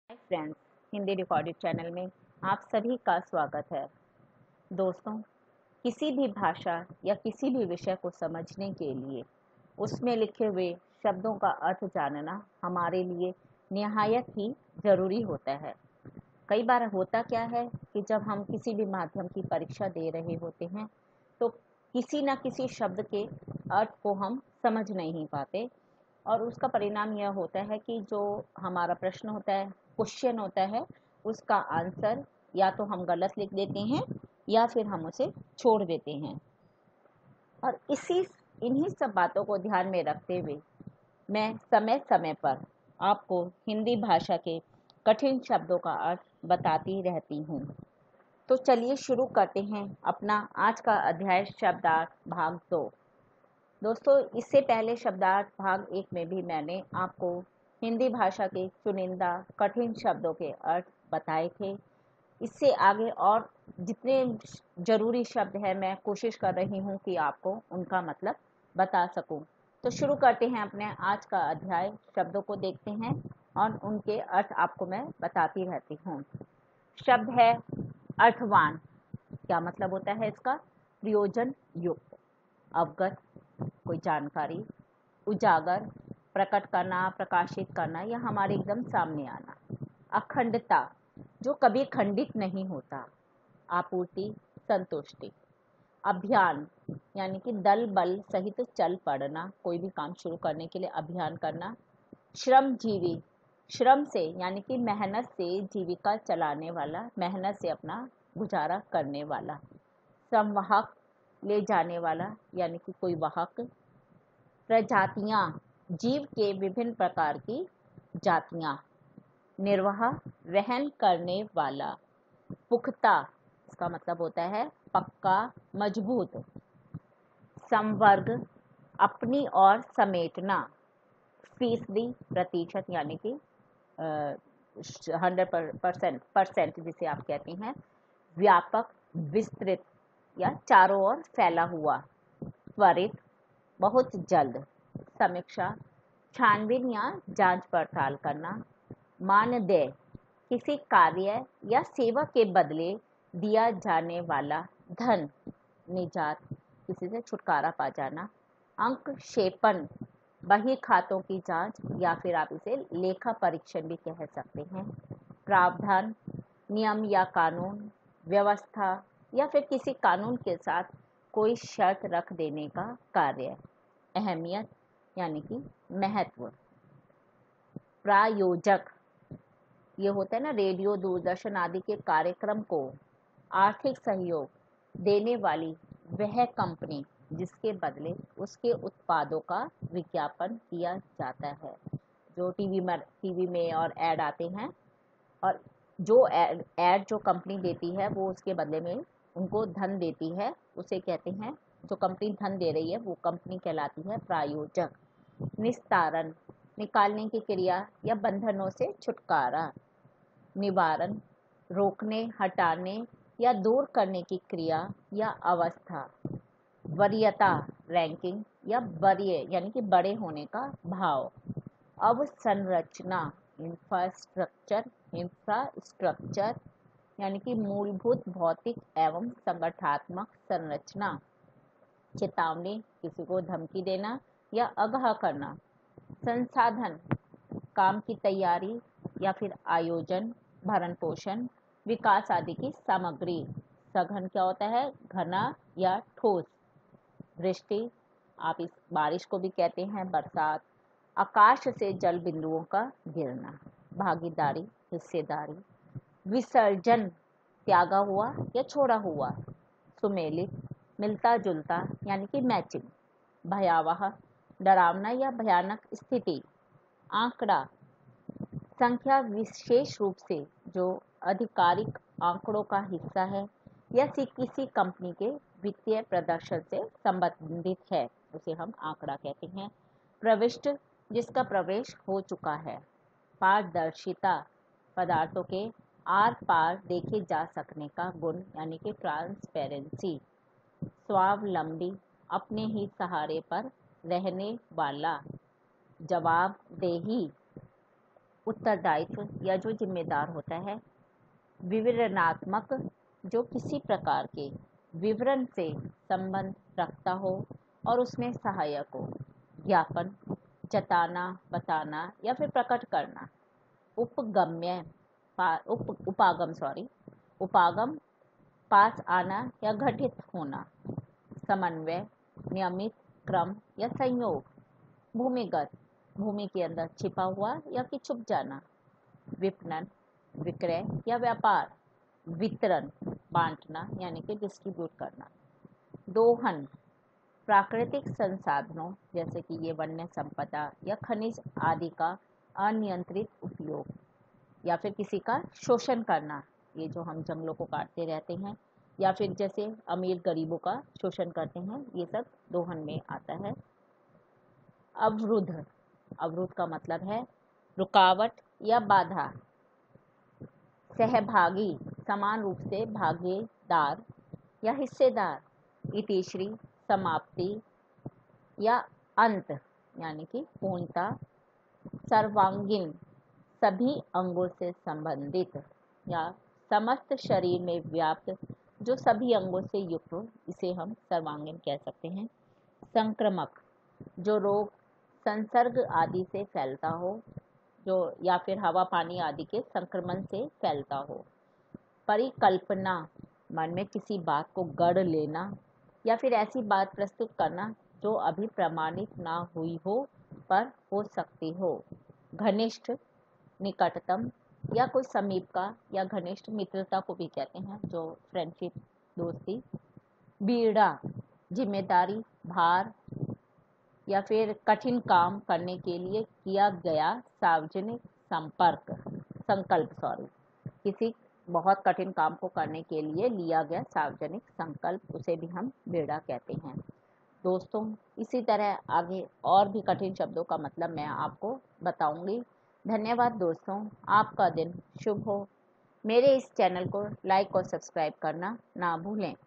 हाय friends, Hindi recorded channel में आप सभी का स्वागत है। दोस्तों, किसी भी भाषा या किसी भी विषय को समझने के लिए उसमें लिखे हुए शब्दों का अर्थ जानना हमारे लिए निहायत ही ज़रूरी होता है। कई बार होता क्या है कि जब हम किसी भी माध्यम की परीक्षा दे रहे होते हैं तो किसी न किसी शब्द के अर्थ को हम समझ नहीं पाते और उसका परिणाम यह होता है कि जो हमारा प्रश्न होता है, क्वेश्चन होता है, उसका आंसर या तो हम गलत लिख देते हैं या फिर हम उसे छोड़ देते हैं। और इन्हीं सब बातों को ध्यान में रखते हुए मैं समय समय पर आपको हिंदी भाषा के कठिन शब्दों का अर्थ बताती रहती हूँ। तो चलिए शुरू करते हैं अपना आज का अध्याय शब्दार्थ भाग 2। दोस्तों, इससे पहले शब्दार्थ भाग 1 में भी मैंने आपको हिंदी भाषा के चुनिंदा कठिन शब्दों के अर्थ बताए थे। इससे आगे और जितने ज़रूरी शब्द हैं मैं कोशिश कर रही हूँ कि आपको उनका मतलब बता सकूँ। तो शुरू करते हैं अपने आज का अध्याय। शब्दों को देखते हैं और उनके अर्थ आपको मैं बताती रहती हूँ। शब्द है अर्थवान। क्या मतलब होता है इसका? प्रयोजन युक्त, अवगत, कोई जानकारी, उजागर, प्रकट करना, प्रकाशित करना या हमारे एकदम सामने आना। अखंडता, जो कभी खंडित नहीं होता। आपूर्ति, संतुष्टि। अभियान, यानी कि दल बल सहित चल पड़ना, कोई भी काम शुरू करने के लिए अभियान करना। श्रमजीवी, श्रम से यानी कि मेहनत से जीविका चलाने वाला, मेहनत से अपना गुजारा करने वाला। संवाहक, ले जाने वाला यानी कि कोई वाहक। प्रजातियां, जीव के विभिन्न प्रकार की जातियां। निर्वाह, वहन करने वाला। पुख्ता, इसका मतलब होता है पक्का, मजबूत। संवर्ग, अपनी ओर समेटना। फीसदी, प्रतिशत यानी कि 100% जिसे आप कहते हैं। व्यापक, विस्तृत या चारों ओर फैला हुआ। त्वरित, बहुत जल्द। समीक्षा, छानबीन या जांच पड़ताल करना। मानदेय, किसी कार्य या सेवा के बदले दिया जाने वाला धन। निजात, किसी से छुटकारा पा जाना। अंकक्षेपण, बही खातों की जांच या फिर आप इसे लेखा परीक्षण भी कह सकते हैं। प्रावधान, नियम या कानून, व्यवस्था या फिर किसी कानून के साथ कोई शर्त रख देने का कार्य। अहमियत, यानी कि महत्व। प्रायोजक, ये होता है ना, रेडियो, दूरदर्शन आदि के कार्यक्रम को आर्थिक सहयोग देने वाली वह कंपनी जिसके बदले उसके उत्पादों का विज्ञापन किया जाता है। जो टीवी में और ऐड आते हैं, और जो ऐड जो कंपनी देती है वो उसके बदले में उनको धन देती है, उसे कहते हैं, जो कंपनी धन दे रही है वो कंपनी कहलाती है प्रायोजक। निस्तारण, निकालने की क्रिया या बंधनों से छुटकारा। निवारण, रोकने, हटाने या दूर करने की क्रिया या अवस्था। वरीयता, रैंकिंग या वरीय यानी कि बड़े होने का भाव। अवसंरचना, इंफ्रास्ट्रक्चर यानी कि मूलभूत भौतिक एवं संगठनात्मक संरचना। चेतावनी, किसी को धमकी देना या आगाह करना। संसाधन, काम की तैयारी या फिर आयोजन, भरण पोषण, विकास आदि की सामग्री। सघन क्या होता है? घना या ठोस। वृष्टि, आप इस बारिश को भी कहते हैं बरसात। आकाश से जल बिंदुओं का गिरना। भागीदारी, हिस्सेदारी। विसर्जन, त्यागा हुआ या छोड़ा हुआ। सुमेलित, मिलता जुलता यानी कि मैचिंग। भयावह, डरावना या भयानक स्थिति। आंकड़ा, संख्या विशेष रूप से जो आधिकारिक आंकड़ों का हिस्सा है या किसी कंपनी के वित्तीय प्रदर्शन से संबंधित है, उसे हम आंकड़ा कहते हैं। प्रविष्ट, जिसका प्रवेश हो चुका है। पारदर्शिता, पदार्थों के आर पार देखे जा सकने का गुण यानी कि ट्रांसपेरेंसी। स्वावलंबी, अपने ही सहारे पर रहने वाला। जवाबदेही, उत्तरदायित्व या जो जिम्मेदार होता है। विवरणात्मक, जो किसी प्रकार के विवरण से संबंध रखता हो और उसमें सहायक हो। ज्ञापन, जताना, बताना या फिर प्रकट करना। उपगम्य, उपागम, पास आना या घटित होना। समन्वय, नियमित, क्रम या संयोग। भूमिगत, भूमि के अंदर छिपा हुआ या कि छुप जाना। विपणन, विक्रय या व्यापार। वितरण, बांटना यानी कि डिस्ट्रीब्यूट करना। दोहन, प्राकृतिक संसाधनों जैसे कि ये वन्य संपदा या खनिज आदि का अनियंत्रित उपयोग या फिर किसी का शोषण करना। ये जो हम जंगलों को काटते रहते हैं या फिर जैसे अमीर गरीबों का शोषण करते हैं, ये सब दोहन में आता है। अवरुद्ध, अवरुद्ध का मतलब है रुकावट या बाधा। सहभागी, समान रूप से भागीदार या हिस्सेदार। इतिश्री, समाप्ति या अंत यानी कि पूर्णता। सर्वांगीण, सभी अंगों से संबंधित या समस्त शरीर में व्याप्त, जो सभी अंगों से युक्त हो, इसे हम सर्वांगीण कह सकते हैं। संक्रमक, जो रोग संसर्ग आदि से फैलता हो, जो या फिर हवा पानी आदि के संक्रमण से फैलता हो। परिकल्पना, मन में किसी बात को गढ़ लेना या फिर ऐसी बात प्रस्तुत करना जो अभी प्रमाणित ना हुई हो पर हो सकती हो। घनिष्ठ, निकटतम या कोई समीप का या घनिष्ठ, मित्रता को भी कहते हैं, जो फ्रेंडशिप, दोस्ती। बीड़ा, जिम्मेदारी, भार या फिर कठिन काम करने के लिए किया गया सार्वजनिक संकल्प, किसी बहुत कठिन काम को करने के लिए लिया गया सार्वजनिक संकल्प, उसे भी हम बीड़ा कहते हैं। दोस्तों, इसी तरह आगे और भी कठिन शब्दों का मतलब मैं आपको बताऊंगी। धन्यवाद दोस्तों, आपका दिन शुभ हो। मेरे इस चैनल को लाइक और सब्सक्राइब करना ना भूलें।